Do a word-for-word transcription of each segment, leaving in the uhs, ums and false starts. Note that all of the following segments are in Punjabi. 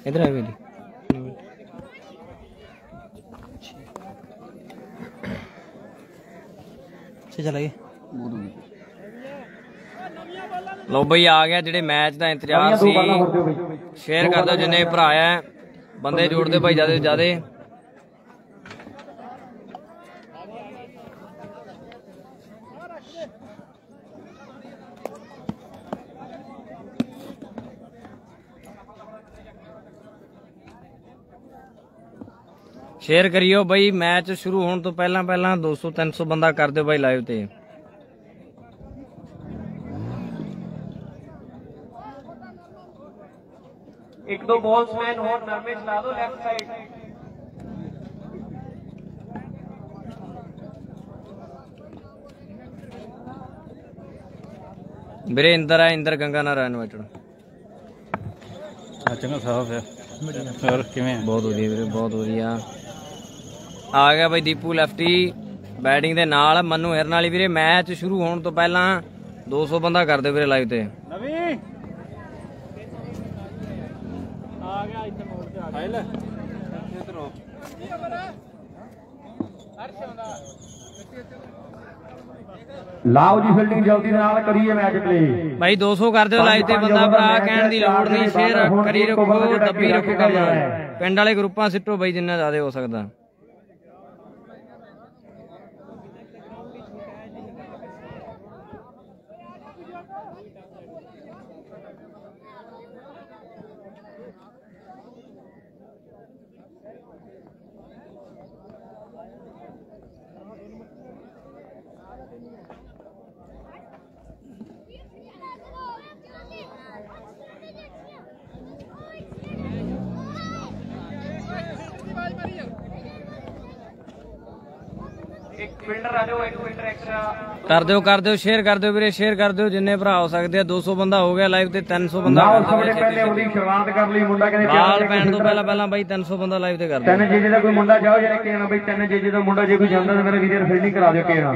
इधर आ मेरी चलाइए। लो बई आ गया जेडे मैच का इंतजार सी शेयर कर दो जिन्हें भरा है बंदे जोड़ दो भाई ज्यादा से ज्यादा। शेयर करियो बई मैच शुरू होने तो पहला पहला दो सौ तीन सौ बंदा कर दो भाई लाइव ते। एक दो बॉल्समैन हो नरमे चला दो लेफ्ट साइड। ਵੀਰੇ ਇੰਦਰ ਹੈ ਇੰਦਰ ਗੰਗਾ ਨਾਲ ਰਹਿਣ ਵਚਣ ਚੰਗਾ ਸਾਹਿਬ ਹੈ ਸਰ ਕਿਵੇਂ ਬਹੁਤ ਵਧੀਆ ਵੀਰੇ ਬਹੁਤ ਵਧੀਆ। आ गया भाई दीपू लेफ्टी बैटिंग दे नाल मनु हिरन वाली वीरे मैच शुरू होने तो पहला दो सौ बंदा कर दे वीरे लाइव ते। लाओ जी फील्डिंग जल्दी नाल करिए मैच प्ले भाई दो सौ कर दो लाइव ते बंदा भरा कहने दी लोड़ नहीं शेयर करी रखो दब्बी रखो कम पिंड वाले ग्रुपां सिट्टो भाई जिन्ना ज्यादा हो सकता। कर दो कर दो शेयर कर दो वीरे शेयर कर दो जिन्ने भरा हो सकते दो सौ बंदा हो गया लाइव ते तीन सौ बंदा शुरुआत कर ली मुंडा कहने बाल पैन तो पहला पहला भाई तीन सौ बंदा लाइव ते कर दो। तीन जेजे दा कोई मुंडा जाओ जेने कहना भाई तीन जेजे दा मुंडा जे कोई ਜਾਂਦਾ ਤੇ मेरे वीर फील्डिंग करा दियो कहना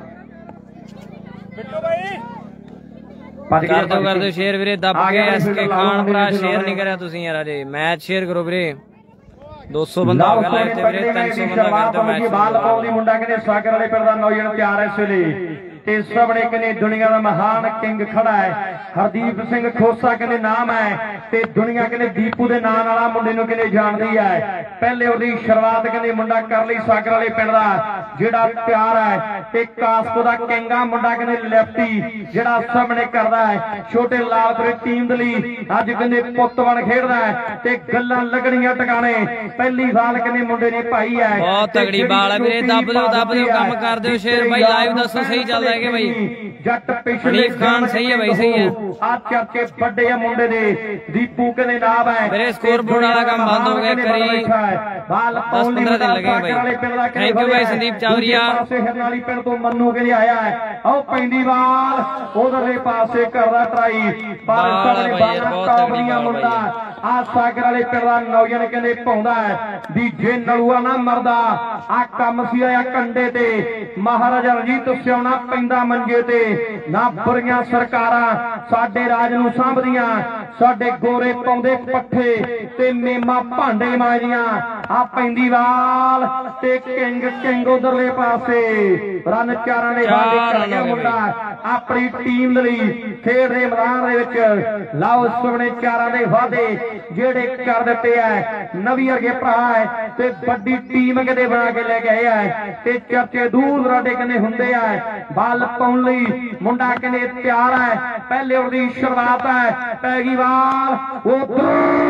बिट्टू भाई कर दो कर दो शेयर वीरे दब के एसके खान भरा शेयर नहीं करया तुसी यार अजे मैच शेयर करो वीरे दो सौ बंदा हो गया लाइव ते वीरे तीन सौ बंदा कर दो मैच बाल पाउंदी मुंडा कहने सागर वाले पिंड दा नौजवान तैयार है इस वेले ते सबने कहने दुनिया का महान किंग खड़ा है हरदीप सिंह खोसा कहने नाम है ते दुनिया कहने दीपू दे नाम वाला मुंडे नूं कहने जानदी है। पहले ओदी शुरुआत कहने मुंडा कर लई सागर वाले पिंड दा जेड़ा तैयार है ते कासको दा किंगा मुंडा कहने लेफ्टी जेड़ा सामने करदा है छोटे लालपुरी टीम दे लई अज कहने पुੱਤ बन खेडदा है ते गल्लां लगणीਆਂ टकाने पहली बाल कहने मुंडे ने पाई है बहुत तगड़ी बाल है वीरे दब दो दब दो काम कर दो शेयर भाई लाइव दसो सही चल रहा है भाई जट पिछले खान सही है भाई सही है आ चर्चे बड़े है मुंडे दे दीपू कहने नाम है मेरे स्कोर बोर्ड वाला काम बंद हो गया करी बाल दस पंद्रह दिन लगे भाई थैंक यू भाई संदीप चावरिया हिरनाली पिंड तो मन्नू के लिए आया है आओ पैंदी बाल उधरले पासे करदा ट्राई पर सामने बाल टॉपलियां मुंडा आ सागर वाले पिंड दा नौजवान कहने पाउंदा है भी जे नलूआ ना मरदा आ काम सी आया कंडे ते महाराजा रंजीत सियाणा पैंदा मंजे ते ना बुरियां सरकारां साडे राज नूं सांभदियां साडे गोरे पाउंदे पट्ठे ते मेमा भांडे मांजदियां आ पैंदी वाल ते किंग किंग उधरले पासे रन चारां दे वादे कर गया मुंडा अपनी टीम लई खेड दे मैदान दे विच लाओ सुवणे चारां दे वादे जेड़े कर दित्ते है नवी वर्गे भरा है ते बड़ी टीम कदे बना के लेके आया है ते चर्चे दूर दराडे कने हुंदे है बल पाउण लई मुंडा कने तैयार है पहले ओदी शुरुआत है पैगी बाल उधर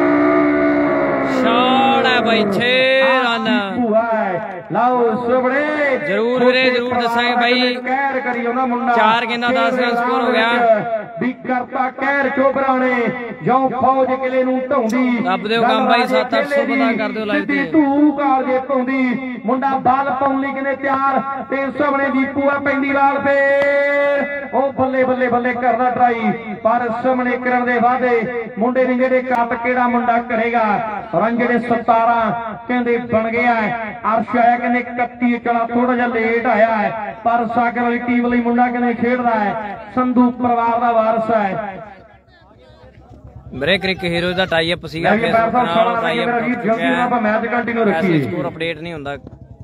शॉट है भाई छे रन लाओ सुबड़े जरूर वीरे जरूर दसांगे भाई कहर करी ओना मुंडा चार गेंदा दस रन स्कोर हो गया भी करता कहर चोबराने जो फौज किले नूं ढाउंदी दब दिओ काम भाई सात आठ सौ बंदा कर दिओ लाइव ते धू काल जे पाउंदी मुंडा बाल पाउण लई किने तैयार ते सामने दीपू आ पैंदी बाल फेर ओ बल्ले बल्ले बल्ले करदा ट्राई पर सामने करन दे वादे मुंडे ने जेड़े कट केड़ा मुंडा करेगा रन जेड़े सतारह कहंदे बन गया है अर्श आया कहने इकतीस चला थोड़ा जिहा लेट आया है पर सागर वाली टीम लई मुंडा कहने खेडदा है संधू परिवार दा वारस है ਮੇਰੇ ਕ੍ਰਿਕ ਹੀਰੋਜ਼ ਦਾ ਟਾਈ ਅਪ ਸੀਗਾ ਫੇਸਬੁੱਕ ਨਾਲ, ਟਾਈ ਅਪ ਜਲਦੀ ਨਾਲ ਆਪਾਂ ਮੈਚ ਕੰਟੀਨਿਊ ਰੱਖੀਏ। ਸਕੋਰ ਅਪਡੇਟ ਨਹੀਂ ਹੁੰਦਾ।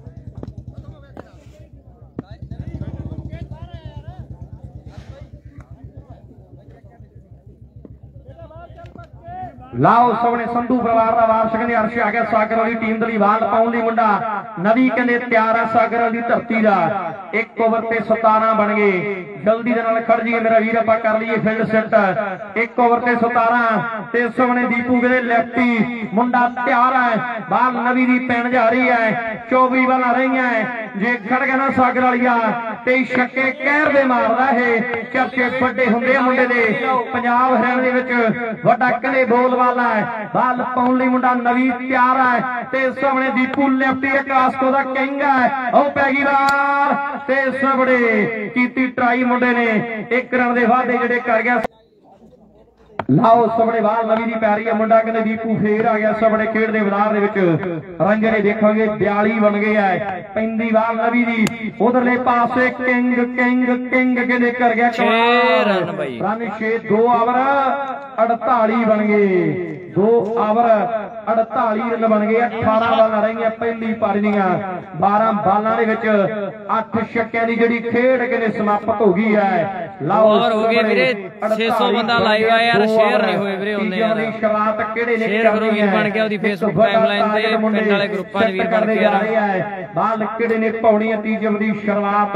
ਲਾਓ ਸਾਹਮਣੇ ਸੰਧੂ ਪਰਿਵਾਰ ਦਾ ਵਾਰਸ ਕਹਿੰਦੇ ਅਰਸ਼ ਆ ਗਿਆ ਸਾਗਰ ਵਾਲੀ ਟੀਮ ਦੇ ਲਈ ਬਾਲ ਪਾਉਣ ਲਈ ਮੁੰਡਾ ਨਵੀ ਕਹਿੰਦੇ ਤਿਆਰ ਆ ਸਾਗਰ ਵਾਲੀ ਧਰਤੀ ਦਾ। ਇੱਕ ਓਵਰ ਤੇ ਸਤਾਰਾਂ ਬਣ ਗਏ, ਜਲਦੀ ਦੇ ਨਾਲ ਖੜ ਜੀਏ ਮੇਰਾ ਵੀਰ, ਆਪਾਂ ਕਰ ਲਈਏ ਫੀਲਡ ਸੈੱਟ। ਇੱਕ ਓਵਰ ਤੇ ਸਤਾਰਾਂ ਤੇ ਸਾਹਮਣੇ ਦੀਪੂ ਕਹਿੰਦੇ ਲੈਫਟੀ ਮੁੰਡਾ ਤਿਆਰ ਹੈ, ਬਾਲ ਨਵੀ ਦੀ ਪੈਣ ਜਾ ਰਹੀ ਹੈ, ਚੌਵੀ ਬਾਲਾਂ ਰਹੀਆਂ ਜੇ ਖੜ ਗਿਆ ਨਾ ਸਾਗਰ ਵਾਲੀਆ ਤੇ ਛੱਕੇ ਕਹਿਰ ਦੇ ਮਾਰਦਾ ਇਹ। ਚਰਚੇ ਵੱਡੇ ਹੁੰਦੇ ਆ ਮੁੰਡੇ ਦੇ, ਪੰਜਾਬ ਹਰਿਆਣਾ ਦੇ ਵਿੱਚ ਵੱਡਾ ਕਹਿੰਦੇ ਬੋਲ ਵਾਲਾ ਹੈ। ਬਾਲ ਪਾਉਣ ਲਈ ਮੁੰਡਾ ਨਵੀ ਤਿਆਰ ਹੈ ਤੇ ਸਾਹਮਣੇ ਦੀਪੂ ਲੈਫਟੀ ਆਕਾਸ਼ਕੋ ਦਾ ਕਹਿੰਗਾ ਹੈ, ਉਹ ਪੈ ਗਈ ਬਾਲ ਤੇ ਸਾਹਮਣੇ ਕੀਤੀ ਟਰਾਈ ਮੁੰਡੇ ਨੇ, ਇੱਕ ਰਨ ਦੇ ਵਾਅਦੇ ਜਿਹੜੇ ਕਰ ਗਿਆ। ਲਾਓ ਸਾਹਮਣੇ ਬਾਲ ਨਵੀ ਦੀ ਪੈ ਰਹੀ ਹੈ, ਮੁੰਡਾ ਕਹਿੰਦੇ ਦੀਪੂ ਫੇਰ ਆ ਗਿਆ ਸਾਹਮਣੇ ਖੇਡ ਦੇ ਮੈਦਾਨ ਦੇ ਵਿੱਚ। ਰਨ ਜਿਹੜੇ ਦੇਖਾਂਗੇ ਬਿਆਲੀ ਬਣ ਗਏ ਹੈ, ਪੈਂਦੀ ਬਾਲ ਨਵੀ ਦੀ ਉਧਰਲੇ ਪਾਸੇ ਕਿੰਗ ਕਿੰਗ ਕਿੰਗ ਕਹਿੰਦੇ ਕਰ ਗਿਆ ਛੇ ਰਨ ਬਾਈ, ਰਨ ਛੇ, ਦੋ ਓਵਰ ਅੜਤਾਲੀ ਬਣ ਗਏ, ਦੋ ਓਵਰ ਅੜਤਾਲੀ ਰਨ ਬਣ ਗਏ। ਅਠਾਰਾਂ ਬਾਲਾਂ ਰਹੀਆਂ ਪਹਿਲੀ ਪਾਰੀ ਦੀਆਂ, ਬਾਰਾਂ ਬਾਲਾਂ ਦੇ ਵਿੱਚ ਅੱਠ ਛੱਕਿਆਂ ਦੀ ਜਿਹੜੀ ਖੇਡ ਕਹਿੰਦੇ ਸਮਾਪਤ ਹੋ ਗਈ ਹੈ। ਲਾਓ ਓਵਰ ਹੋ ਗਏ ਵੀਰੇ, ਛੇ ਸੌ ਬੰਦਾ ਲਾਈਵ ਆ ਯਾਰ, ਸ਼ੇਅਰ ਨਹੀਂ ਹੋਏ ਵੀਰੇ ਉਹਨੇ ਯਾਰ, ਸ਼ੁਰੂਆਤ ਕਿਹੜੇ ਨੇ ਸ਼ੇਅਰ ਕਰੋ ਵੀਰ ਬਣ ਕੇ ਉਹਦੀ ਫੇਸਬੁੱਕ ਟਾਈਮਲਾਈਨ ਤੇ ਪਿੰਡ ਵਾਲੇ ਗਰੁੱਪਾਂ 'ਚ ਵੀਰ ਬਣ ਕੇ ਯਾਰ। ਬਾਲ ਕਿਹੜੇ ਨੇ ਪਾਉਣੀ ਹੈ ਤੀਜੇ ਦੀ ਸ਼ੁਰੂਆਤ।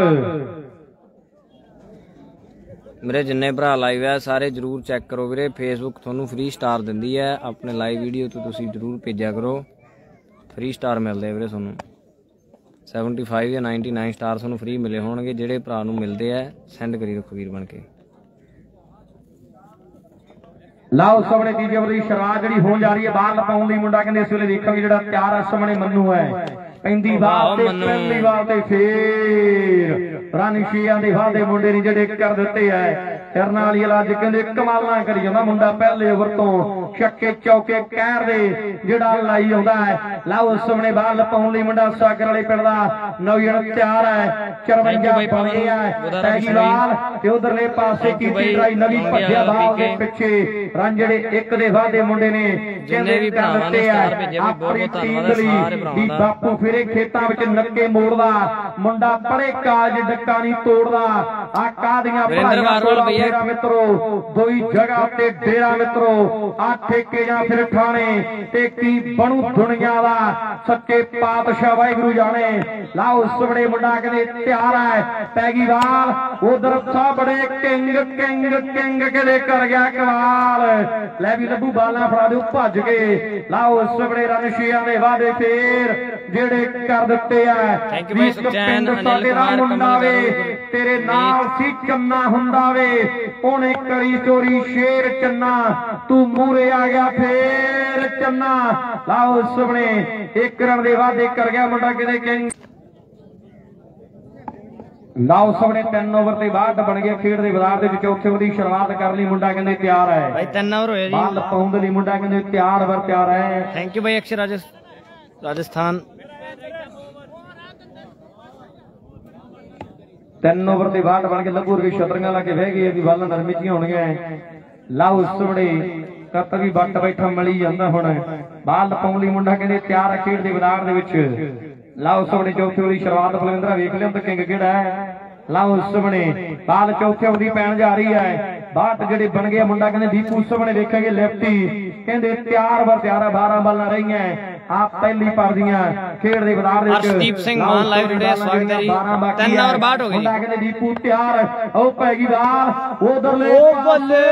ਮੇਰੇ ਜਿੰਨੇ ਭਰਾ ਲਾਈਵ ਹੈ ਸਾਰੇ ਜਰੂਰ ਚੈੱਕ ਕਰੋ ਵੀਰੇ, ਫੇਸਬੁੱਕ ਤੁਹਾਨੂੰ ਫ੍ਰੀ ਸਟਾਰ ਦਿੰਦੀ ਹੈ, ਆਪਣੇ ਲਾਈਵ ਵੀਡੀਓ ਤੋਂ ਤੁਸੀਂ ਜਰੂਰ ਭੇਜਿਆ ਕਰੋ, ਫ੍ਰੀ ਸਟਾਰ ਮਿਲਦੇ ਵੀਰੇ ਤੁਹਾਨੂੰ। ਪਚੱਤਰ ਜਾਂ ਨਿਨਆਨਵੇਂ ਸਟਾਰ ਤੁਹਾਨੂੰ ਫ੍ਰੀ ਮਿਲੇ ਹੋਣਗੇ, ਜਿਹੜੇ ਭਰਾ ਨੂੰ ਮਿਲਦੇ ਆ ਸੈਂਡ ਕਰੀ ਰੱਖੋ ਵੀਰ ਬਣ ਕੇ। ਲਾਓ ਸਾਹਮਣੇ ਤੀਜੇ ਓਵਰ ਦੀ ਸ਼ੁਰੂਆਤ ਜਿਹੜੀ ਹੋਣ ਜਾ ਰਹੀ ਹੈ, ਬਾਲ ਪਾਉਣ ਲਈ ਮੁੰਡਾ ਕਹਿੰਦੇ ਇਸ ਵੇਲੇ ਦੇਖਾਂਗੇ ਜਿਹੜਾ ਤਿਆਰ ਆ ਸਾਹਮਣੇ ਮੰਨੂ ਹੈ, ਪੈਂਦੀ ਬਾਲ ਤੇ ਪਹਿਲੀ ਬਾਲ ਤੇ ਫੇਰ ਰਨ ਛੇਆਂ ਦੇ ਵਾਅਦੇ ਮੁੰਡੇ ਨੇ ਜਿਹੜੇ ਕਰ ਦਿੱਤੇ ਐ। ਹਿਰਨਾਂ ਵਾਲੀ ਅੱਜ ਕਹਿੰਦੇ ਕਮਾਲਾਂ ਕਰੀ ਜਾਂਦਾ ਮੁੰਡਾ, ਪਹਿਲੇ ਓਵਰ ਤੋਂ ਛੱਕੇ ਚੌਕੇ ਕਹਿਰ ਦੇ ਜਿਹੜਾ ਲਾਈ ਆਉਂਦਾ ਹੈ। ਲਾਓ ਸਾਹਮਣੇ ਬਾਲ ਪਾਉਣ ਲਈ ਮੁੰਡਾ ਸਾਗਰ ਵਾਲੇ ਪਿੰਡ ਦਾ ਨੌਜਵਾਨ ਤਿਆਰ ਹੈ, ਚਰਵੰਜਾ ਪਾਉਂਦੇ ਆ ਪੈਗੀ ਬਾਲ ਤੇ ਉਧਰਲੇ ਪਾਸੇ ਕੀਤੀ ਟਰਾਈ ਨਵੀਂ ਭੱਜਿਆ ਬਾਲ ਦੇ ਪਿੱਛੇ। ਰਨ ਜਿਹੜੇ ਇੱਕ ਦੇ ਵਾਅਦੇ ਮੁੰਡੇ ਨੇ ਜਿੰਨੇ ਵੀ ਭਰਾਵਾਂ ਨੇ ਸਟਾਰ ਭੇਜੇ ਵੀ ਬਹੁਤ ਬਹੁਤ ਧੰਨਵਾਦ ਹੈ ਸਾਰੇ ਭਰਾਵਾਂ ਦਾ। ਬਾਪੂ ਫਿਰੇ ਖੇਤਾਂ ਵਿੱਚ ਨੱਕੇ ਮੋੜਦਾ ਮੁੰਡਾ, ਪੜੇ ਕਾਜ ਡੱਕਾ ਨਹੀਂ ਤੋੜਦਾ। ਆ ਕਾਦੀਆਂ ਪੜਾਈਆਂ ਮਿੱਤਰੋ, ਦੋਈ ਜਗ੍ਹਾ ਤੇ ਡੇਰਾ ਮਿੱਤਰੋ, ਆ ਠੇਕੇ ਜਾਂ ਫਿਰ ਠਾਣੇ ਤੇ ਕੀ ਬਣੂ ਦੁਨੀਆ ਦਾ, ਸੱਚੇ ਪਾਤਸ਼ਾਹ ਵਾਹਿਗੁਰੂ ਜਾਣੇ। ਲਾਓ ਸਵੜੇ ਮੁੰਡਾ ਕਹਿੰਦੇ ਤਿਆਰ ਹੈ, ਪੈ ਗਈ ਬਾਲ ਉਧਰ ਸਾਹਮਣੇ ਕਿੰਗ ਕਿੰਗ ਕਿੰਗ ਕਹਿੰਦੇ ਕਰ ਗਿਆ ਕਮਾਲ। ਲੈ ਵੀ ਲੱਭੂ ਬਾਲਾਂ ਫੜਾ ਦਿਓ ਭੱਜ ਕੇ। ਲਾਓ ਸਵੜੇ ਰਨ ਛੇਆਂ ਦੇ ਵਾਅਦੇ ਫੇਰ ਜਿਹੜੇ ਕਰ ਦਿੱਤੇ ਆ। ਥੈਂਕ ਯੂ ਬਾਈ ਸੁਖਚੈਨ, ਅਨਿਲ ਕੁਮਾਰ, ਮੁੰਡਾ ਵੇ ਤੇਰੇ ਨਾਲ ਸੀ ਚੰਨਾ ਹੁੰਦਾ ਵੇ, ਉਹਨੇ ਕਰੀ ਚੋਰੀ ਸ਼ੇਰ ਚੰਨਾ, ਤੂੰ ਮੂਰੇ ਆ ਗਿਆ ਫੇਰ ਚੰਨਾ। ਲਾਓ ਸਵਣੇ ਇੱਕ ਰਨ ਦੇ ਵਾਅਦੇ ਕਰ ਗਿਆ ਮੁੰਡਾ ਕਿਤੇ ਕਿੰਗ। ਲਾਓ ਸਵਣੇ ਤਿੰਨ ਓਵਰ ਤੇ ਬਾਅਦ ਬਣ ਗਿਆ ਖੇਡ ਦੇ ਬਾਜ਼ਾਰ ਦੇ ਵਿੱਚ। ਉੱਥੇ ਉਹਦੀ ਸ਼ੁਰੂਆਤ ਕਰ ਲਈ ਮੁੰਡਾ ਕਹਿੰਦੇ ਤਿਆਰ ਹੈ ਭਾਈ, ਤਿੰਨ ਓਵਰ ਹੋਏ ਜੀ, ਬਾਲ ਪਾਉਣ ਦੇ ਲਈ ਮੁੰਡਾ ਕਹਿੰਦੇ ਤਿਆਰ ਵਰ ਤਿਆਰ ਹੈ। ਥੈਂਕ ਯੂ ਬਾਈ ਅਕਸ਼ਰ ਰਾਜਸਥਾਨ। ਤਿੰਨ ਓਵਰ ਦੇ ਬਾਅਦ ਬਣ ਕੇ ਲੱਗੂ ਰਵੀ ਛਤਰੀਆਂ ਲਾ ਕੇ ਬਹਿ ਗਈ, ਇਹਦੀ ਬਾਲਾਂ ਨਰਮੀਆਂ ਹੋਣਗੀਆਂ। ਲਾਓ ਸਵੜੇ ਕੱਤ ਵੀ ਬੱਟ ਬੈਠਾ ਮਲੀ ਜਾਂਦਾ ਹੁਣ, ਬਾਲ ਪਾਉਣ ਲਈ ਮੁੰਡਾ ਕਹਿੰਦੇ ਤਿਆਰ ਹੈ ਖੇਡ ਦੇ ਬਾਜ਼ਾਰ ਦੇ ਵਿੱਚ। ਲਾਓ ਸਵੜੇ ਚੌਥੇ ਉਹਦੀ ਸ਼ੁਰੂਆਤ ਬਲਵਿੰਦਰਾ ਵੇਖ ਲਿਆ ਤਾਂ ਕਿੰਗ ਕਿਹੜਾ ਹੈ। ਲਾਓ ਸਵੜੇ ਬਾਲ ਚੌਥੇ ਉਹਦੀ ਪੈਣ ਜਾ ਰਹੀ ਹੈ, ਬਾਟ ਜਿਹੜੇ ਬਣ ਗਏ ਮੁੰਡਾ ਕਹਿੰਦੇ ਦੀਪੂ ਸਵੜੇ ਦੇਖਾਂਗੇ ਲੈਫਟੀ ਕਹਿੰਦੇ ਤਿਆਰ ਵਰ ਤਿਆਰ ਹੈ, ਬਾਰਾਂ ਬਾਲਾਂ ਰਹੀਆਂ ਆ ਪਹਿਲੀ ਪਾਰਦੀਆਂ ਖੇਡ ਦੇ ਬਾਜ਼ਾਰ ਦੇ ਵਿੱਚ। ਅਰਸ਼ਦੀਪ ਸਿੰਘ ਮਾਨ ਲਾਈਵ ਟੁਡੇ ਸਵਾਗਤ ਹੈ ਜੀ। ਤਿੰਨ ਓਵਰ ਬਾਟ ਹੋ ਗਏ ਮੁੰਡਾ ਕਹਿੰਦੇ ਦੀਪੂ ਤਿਆਰ, ਉਹ ਪੈ ਗਈ ਬਾਲ ਉਧਰਲੇ ਬੱਲੇ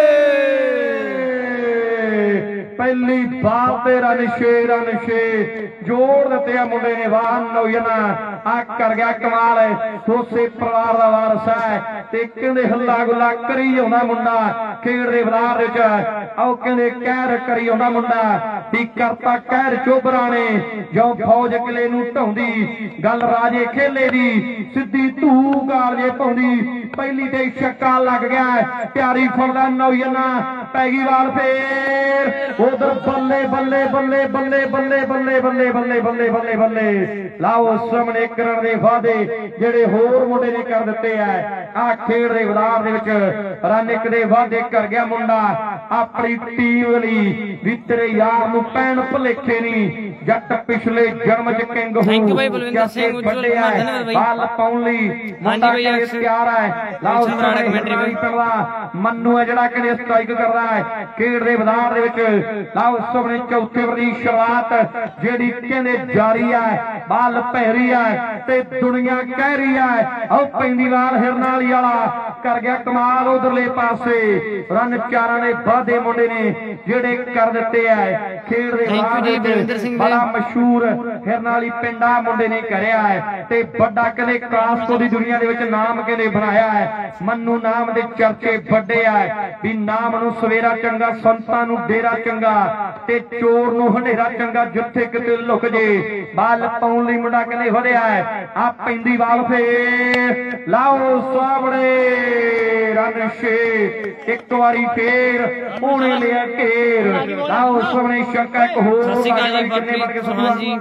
ਪਹਿਲੀ ਬਾਲ ਤੇ ਰਨ ਛੇ ਰਨ ਛੇ ਜੋੜ ਦਿੱਤੇ ਆ ਮੁੰਡੇ ਨੇ। ਵਾਹ ਨੌਜਨਾ ਆ ਕਰ ਗਿਆ ਕਮਾਲ, ਦੋਸੇ ਪਰਿਵਾਰ ਦਾ ਵਾਰਸ ਹੈ ਤੇ ਕਹਿੰਦੇ ਹੱਲਾ ਗੁੱਲਾ ਕਰੀ ਆਉਂਦਾ ਮੁੰਡਾ ਖੇਡ ਦੇ ਬਾਜ਼ਾਰ ਵਿੱਚ। ਆਓ ਕਹਿੰਦੇ ਕਹਿਰ ਕਰੀ ਆਉਂਦਾ ਮੁੰਡਾ, ਵੀ ਕਰਤਾ ਕਹਿਰ ਚੋਬਰਾਂ ਨੇ ਜੋ ਫੌਜ ਕਿਲੇ ਨੂੰ ਢਾਉਂਦੀ, ਗੱਲ ਰਾਜੇ ਖੇਲੇ ਦੀ ਸਿੱਧੀ ਧੂ ਗਾਲਜੇ ਪਾਉਂਦੀ। ਪਹਿਲੀ ਤੇ ਛੱਕਾ ਲੱਗ ਗਿਆ, ਪਿਆਰੀ ਫੜਦਾ ਨੌਜਨਾ, ਪੈ ਗਈ ਬਾਲ ਫੇਰ ਉਧਰ ਬੱਲੇ ਬੱਲੇ ਬੱਲੇ ਬੱਲੇ ਬੱਲੇ ਬੱਲੇ ਬੱਲੇ ਬੱਲੇ ਬੱਲੇ ਬੱਲੇ ਬੱਲੇ। ਲਾਓ ਸਾਹਮਣੇ ਇੱਕ ਰਨ ਦੇ ਵਾਅਦੇ ਜਿਹੜੇ ਹੋਰ ਮੁੰਡੇ ਨੇ ਕਰ ਦਿੱਤੇ ਆ। आ खेड दे मैदान दे विच रन एक दे वादे कर गया मुंडा अपनी टीम लई भी तेरे यार नूं पैण भुलेखे नहीं जट पिछले जन्म च किंग हो थैंक यू भाई बलविंदर सिंह उज्जवल कुमार धन्यवाद भाई बाल पाउण लई मुंडा के तैयार है लाओ कमेंटरी करदा मन्नू है जिहड़ा कि स्ट्राइक कर रहा है खेड दे मैदान दे विच लाओ सबने चौथे ओवर दी शुरुआत जेडी कहंदे जारी है बाल पैरी है ते दुनिया कह रही है आओ पैंदी बाल हिरनाली वाला कर गया कमाल उधरले पासे रन चारां ने वादे मुंडे ने जेडे कर दिते है खेड दे मैदान दे विच बड़ा मशहूर हिरनाली पिंडा मुंडे ने करया है ते बड़ा कहंदे कास्को दी दुनिया दे विच नाम कहंदे बनाया है मन्नू नाम दे चर्चे ਵੱਡੇ ਆ ਵੀ ਨਾਮ ਨੂੰ ਸਵੇਰਾ ਚੰਗਾ ਸੰਤਾਂ ਨੂੰ ਡੇਰਾ ਚੰਗਾ ਤੇ ਚੋਰ ਨੂੰ ਹਨੇਰਾ ਚੰਗਾ ਜਿੱਥੇ ਕਿਤੇ ਲੁਕ ਜੇ ਬਾਲ ਪਾਉਣ ਲਈ ਮੁੰਡਾ ਕਹਿੰਦੇ ਵਧਿਆ ਹੈ ਆ ਪੈਂਦੀ ਬਾਲ ਫੇਰ ਲਾਓ ਸਾਹਮਣੇ ਰਨ ਛੇ ਇੱਕ ਵਾਰੀ ਫੇਰ ਉਹਨੇ ਲਿਆ ਘੇਰ ਲਾਓ ਸਾਹਮਣੇ ਸ਼ੱਕਾ ਇੱਕ ਹੋਰ ਸਤਿ ਸ਼੍ਰੀ ਅਕਾਲ ਜੀ ਕਿੰਨੇ ਵੜ ਕੇ ਸੁਣਾ ਜੀ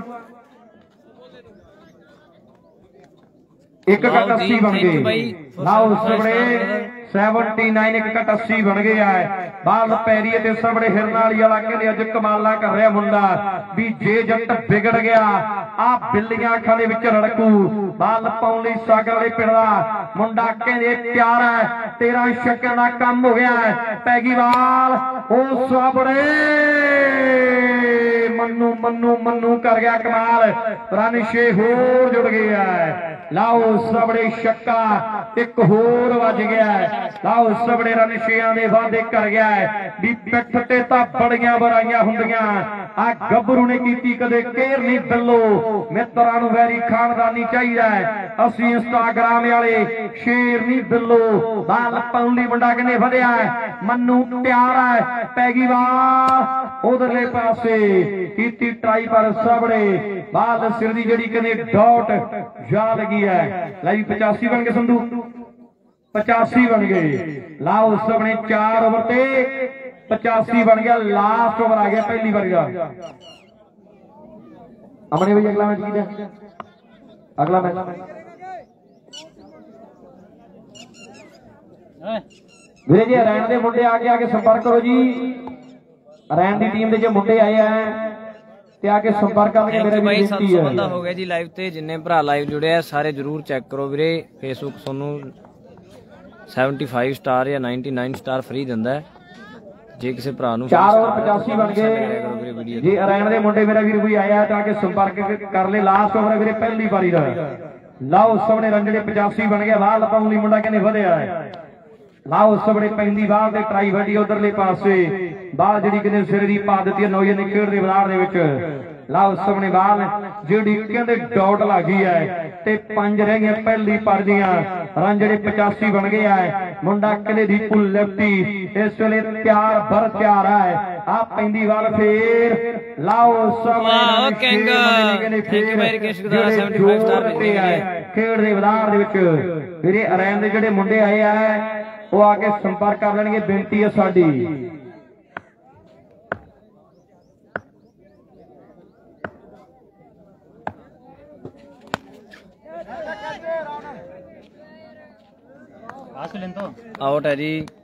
एक कट अस्सी बन गए लाओ सबड़े उन्यासी एक कट अस्सी बन गया है बाल पैरी ते सबड़े हिरनाली वाला कहते अज कमाला कर रहा मुंडा भी जे जट बिगड़ गया आ बिल्लियां अखां दे विच रड़कू बाल पाउण लई सागर वाले पिंड दा मुंडा कहंदे प्यार है तेरा शक्कर दा काम हो गया है पैगी बाल ओ सबड़े मन्नू मन्नू मन्नू कर गया कमाल रन छे होर जुड़ गया है लाओ सबड़े छक्का एक होर वज गया है लाओ सबड़े रन छेआं दे वादे कर गया है भी पिठ ते तां बड़ियां बराइयां हुंदियां आ गब्बरू ने कीती कदे केर नहीं बिल्लो मित्रां नूं वैरी खानदानी चाहिदा है असीं इंस्टाग्राम वाले शेर नहीं बिल्लो बाल पौली मुंडा कहंदे वधिया है मन्नू प्यार है पैगी बाल उधरले पासे कीती ट्राई पर सबड़े बाल सिर दी जड़ी कहंदे डॉट जा लगी है लाई पचासी बन गए संधू पचासी बन गए लाओ सबने चार ओवर ते पचासी बन गया लास्ट ओवर आ गया पहली बार का अमने भाई अगला मैच की अगला मैच ਵੀਰੇ ਜੀ ਰੈਣ ਦੇ ਮੁੰਡੇ ਆ ਕੇ ਆ ਕੇ ਸੰਪਰਕ ਕਰੋ ਜੀ ਰੈਣ ਦੀ ਟੀਮ ਦੇ ਜੇ ਮੁੰਡੇ ਆਏ ਆ ਤੇ ਆ ਕੇ ਸੰਪਰਕ ਕਰਕੇ ਮੇਰੇ ਭਾਈ ਸੱਤ ਸੌ ਬੰਦਾ ਹੋ ਗਿਆ ਜੀ ਲਾਈਵ ਤੇ ਜਿੰਨੇ ਭਰਾ ਲਾਈਵ ਜੁੜੇ ਆ ਸਾਰੇ ਜਰੂਰ ਚੈੱਕ ਕਰੋ ਵੀਰੇ ਫੇਸਬੁੱਕ ਤੁਹਾਨੂੰ ਪਚੱਤਰ ਸਟਾਰ ਜਾਂ ਨਿਨਆਨਵੇਂ ਸਟਾਰ ਫ੍ਰੀ ਦਿੰਦਾ ਹੈ ਜੇ ਕਿਸੇ ਭਰਾ ਨੂੰ ਚਾਰ ਓਵਰ ਪਚਾਸੀ ਬਣ ਗਏ ਜੀ ਰੈਣ ਦੇ ਮੁੰਡੇ ਮੇਰਾ ਵੀਰ ਕੋਈ ਆਇਆ ਤਾਂ ਕਿ ਸੰਪਰਕ ਕਰ ਲੈ ਲਾਸਟ ਓਵਰ ਵੀਰੇ ਪਹਿਲੀ ਵਾਰੀ ਦਾ ਲਾਓ ਸਾਹਮਣੇ ਰਨ ਜਿਹੜੇ ਪਚਾਸੀ ਬਣ ਗਿਆ ਬਾਲ ਪਾਉਣ ਲਈ ਮੁੰਡਾ ਕਹਿੰਦੇ ਵਧਿਆ ਹੈ ਲਾਓ ਸਾਹਮਣੇ ਪੈਂਦੀ ਬਾਲ ਤੇ ਟਰਾਈ ਵੱਡੀ ਉਧਰਲੇ ਪਾਸੇ ਬਾਲ ਜਿਹੜੀ ਕਹਿੰਦੇ ਸਿਰ ਦੀ ਪਾ ਦਿੱਤੀ ਹੈ ਨੌਜਵਾਨ ਨੇ ਖੇਡ ਦੇ ਮੈਦਾਨ ਦੇ ਵਿੱਚ ਲਾਓ ਸਾਹਮਣੇ ਬਾਲ ਜਿਹੜੀ ਕਹਿੰਦੇ ਡਾਟ ਲੱਗੀ ਹੈ ਤੇ ਪੰਜ ਰਹਿ ਗਈਆਂ ਪਹਿਲੀ ਪਰ ਦੀਆਂ ਰਨ ਜਿਹੜੇ ਪਚਾਸੀ ਬਣ ਗਏ ਆ ਮੁੰਡਾ ਕਹਿੰਦੇ ਦੀਪੂ ਲੈਫਟੀ ਇਸ ਵੇਲੇ ਤਿਆਰ ਭਰ ਤਿਆਰ ਹੈ ਆ ਪੈਂਦੀ ਬਾਲ ਫੇਰ ਲਾਓ ਸਾਹਮਣੇ ਕਿੰਗ ਥੈਂਕ ਯੂ ਵੈਰੀ ਕਿਸ਼ ਦਾ ਪਚੱਤਰ ਸਟਾਰ ਮਿਲ ਗਿਆ ਖੇਡ ਦੇ ਮੈਦਾਨ ਦੇ ਵਿੱਚ ਵੀਰੇ ਅਰੈਨ ਦੇ ਜਿਹੜੇ ਮੁੰਡੇ ਆਏ ਆ ਉਹ ਆ ਕੇ ਸੰਪਰਕ ਕਰ ਲੈਣਗੇ ਬੇਨਤੀ ਹੈ ਸਾਡੀ आउट है जी